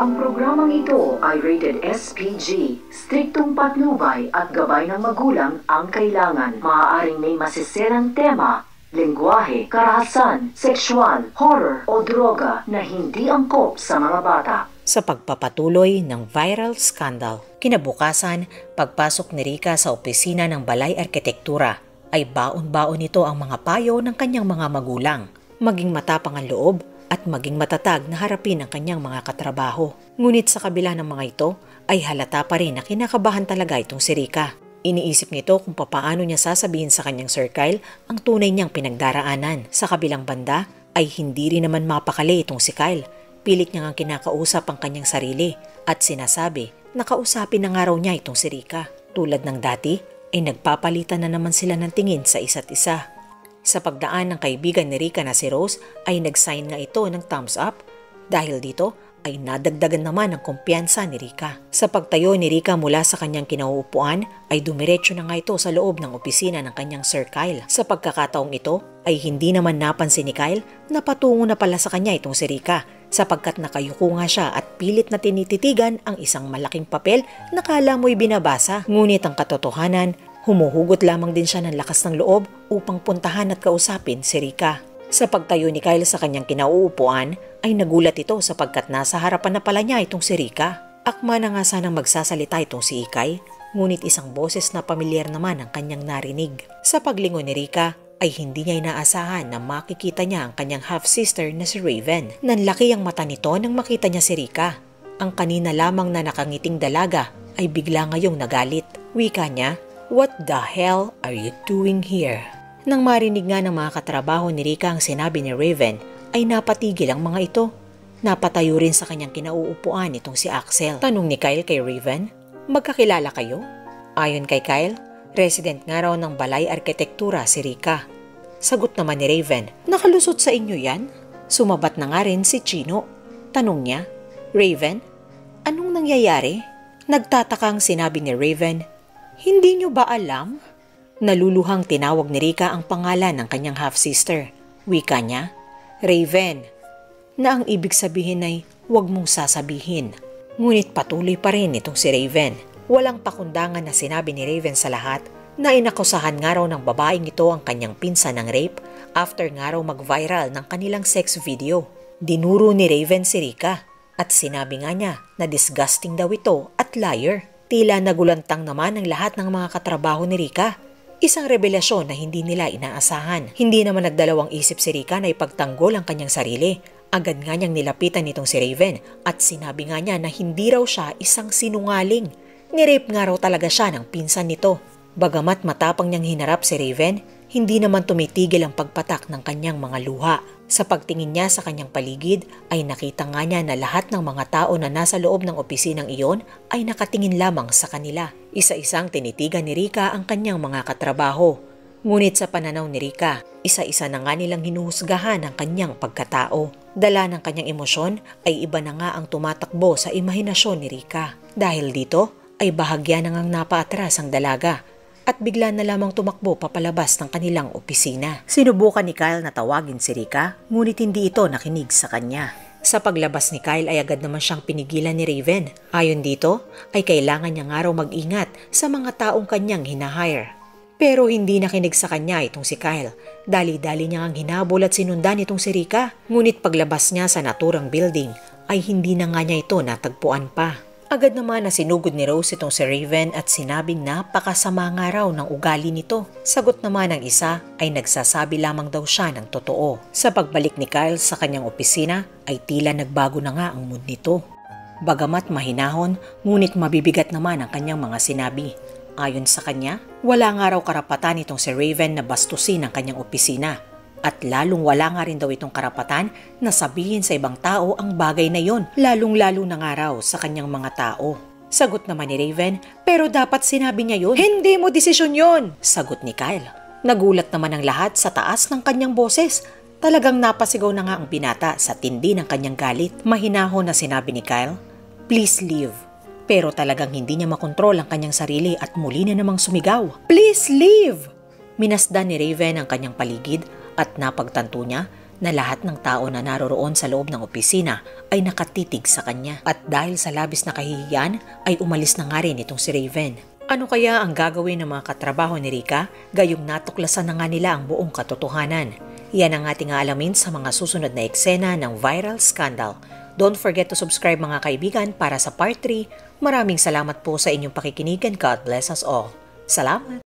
Ang programang ito ay rated SPG. Striktong patnubay at gabay ng magulang ang kailangan. Maaaring may masisirang tema, lengguwahe, karahasan, sexual, horror o droga na hindi angkop sa mga bata. Sa pagpapatuloy ng viral scandal, kinabukasan, pagpasok ni Rica sa opisina ng Balay Arkitektura, ay baon-baon nito ang mga payo ng kanyang mga magulang. Maging matapang ang loob at maging matatag na harapin ang kanyang mga katrabaho. Ngunit sa kabila ng mga ito, ay halata pa rin na kinakabahan talaga itong si Rica. Iniisip nito kung papaano niya sasabihin sa kanyang Sir Kyle ang tunay niyang pinagdaraanan. Sa kabilang banda, ay hindi rin naman mapakali itong si Kyle. Pilit niya ngang kinakausap ang kanyang sarili at sinasabi na kausapin na nga raw niya itong si Rica. Tulad ng dati, ay nagpapalitan na naman sila ng tingin sa isa't isa. Sa pagdaan ng kaibigan ni Rica na si Rose ay nag-sign nga ito ng thumbs up. Dahil dito ay nadagdagan naman ang kumpiyansa ni Rica. Sa pagtayo ni Rica mula sa kanyang kinauupuan ay dumiretso na nga ito sa loob ng opisina ng kanyang Sir Kyle. Sa pagkakataong ito ay hindi naman napansin ni Kyle na patungo na pala sa kanya itong si Rica sapagkat nakayuko nga siya at pilit na tinititigan ang isang malaking papel na kala mo'y binabasa. Ngunit ang katotohanan, humuhugot lamang din siya ng lakas ng loob upang puntahan at kausapin si Rica. Sa pagtayo ni Kyle sa kanyang kinauupuan ay nagulat ito sapagkat nasa harapan na pala niya itong si Rica. Akma na nga sanang magsasalita itong si Ikay, ngunit isang boses na pamilyar naman ang kanyang narinig. Sa paglingon ni Rica ay hindi niya inaasahan na makikita niya ang kanyang half-sister na si Raven. Nanlaki ang mata nito nang makita niya si Rica. Ang kanina lamang na nakangiting dalaga ay bigla ngayong nagalit. Wika niya, "What the hell are you doing here?" Nang marinig nga ng mga katrabaho ni Rica ang sinabi ni Raven, ay napatigil ang mga ito. Napatayo rin sa kanyang kinauupuan itong si Axel. Tanong ni Kyle kay Raven, "Magkakilala kayo?" Ayon kay Kyle, resident nga raw ng Balay Arkitektura si Rica. Sagot naman ni Raven, "Nakalusot sa inyo yan?" Sumabat na nga rin si Chino. Tanong niya, "Raven, anong nangyayari?" Nagtatakang sinabi ni Raven, "Hindi niyo ba alam?" Naluluhang tinawag ni Rica ang pangalan ng kanyang half-sister. Wika niya, "Raven," na ang ibig sabihin ay huwag mong sasabihin. Ngunit patuloy pa rin itong si Raven. Walang pakundangan na sinabi ni Raven sa lahat na inakusahan nga raw ng babaeng ito ang kanyang pinsan ng rape after nga raw mag-viral ng kanilang sex video. Dinuro ni Raven si Rica at sinabi nga niya na disgusting daw ito at liar. Tila nagulantang naman ang lahat ng mga katrabaho ni Rica. Isang revelasyon na hindi nila inaasahan. Hindi naman nagdalawang isip si Rica na ipagtanggol ang kanyang sarili. Agad nga niyang nilapitan nitong si Raven at sinabi nga niya na hindi raw siya isang sinungaling. Nirape nga raw talaga siya ng pinsan nito. Bagamat matapang niyang hinarap si Raven, hindi naman tumitigil ang pagpatak ng kanyang mga luha. Sa pagtingin niya sa kanyang paligid ay nakita nga niya na lahat ng mga tao na nasa loob ng opisinang iyon ay nakatingin lamang sa kanila. Isa-isang tinitigan ni Rica ang kanyang mga katrabaho. Ngunit sa pananaw ni Rica, isa-isa na nga nilang hinuhusgahan ang kanyang pagkatao. Dala ng kanyang emosyon ay iba na nga ang tumatakbo sa imahinasyon ni Rica. Dahil dito ay bahagya na ngang napaatras ang dalaga at bigla na lamang tumakbo papalabas ng kanilang opisina. Sinubukan ni Kyle na tawagin si Rica, ngunit hindi ito nakinig sa kanya. Sa paglabas ni Kyle ay agad naman siyang pinigilan ni Raven. Ayon dito, ay kailangan niya nga raw mag-ingat sa mga taong kanyang hinahire. Pero hindi nakinig sa kanya itong si Kyle. Dali-dali niya ang hinabol at sinundan itong si Rica. Ngunit paglabas niya sa naturang building, ay hindi na nga niya ito natagpuan pa. Agad naman na sinugod ni Rose itong si Raven at sinabing napakasama nga raw ng ugali nito. Sagot naman ng isa ay nagsasabi lamang daw siya ng totoo. Sa pagbalik ni Kyle sa kanyang opisina ay tila nagbago na nga ang mood nito. Bagamat mahinahon, ngunit mabibigat naman ang kanyang mga sinabi. Ayon sa kanya, wala nga raw karapatan itong si Raven na bastusin ang kanyang opisina. At lalong wala nga rin daw itong karapatan na sabihin sa ibang tao ang bagay na yon, lalong-lalo na nga raw sa kanyang mga tao. Sagot naman ni Raven, "Pero dapat sinabi niya yun." "Hindi mo desisyon yun," sagot ni Kyle. Nagulat naman ang lahat sa taas ng kanyang boses. Talagang napasigaw na nga ang binata sa tindi ng kanyang galit. Mahinahon na sinabi ni Kyle, "Please leave." Pero talagang hindi niya makontrol ang kanyang sarili at muli na namang sumigaw, "Please leave!" Minasdan ni Raven ang kanyang paligid at napagtanto niya na lahat ng tao na naroroon sa loob ng opisina ay nakatitig sa kanya. At dahil sa labis na kahihiyan ay umalis na nga rin itong si Raven. Ano kaya ang gagawin ng mga katrabaho ni Rika gayong natuklasan na nga nila ang buong katotohanan? Yan ang ating aalamin sa mga susunod na eksena ng Viral Scandal. Don't forget to subscribe mga kaibigan para sa part 3. Maraming salamat po sa inyong pakikinig and God bless us all. Salamat!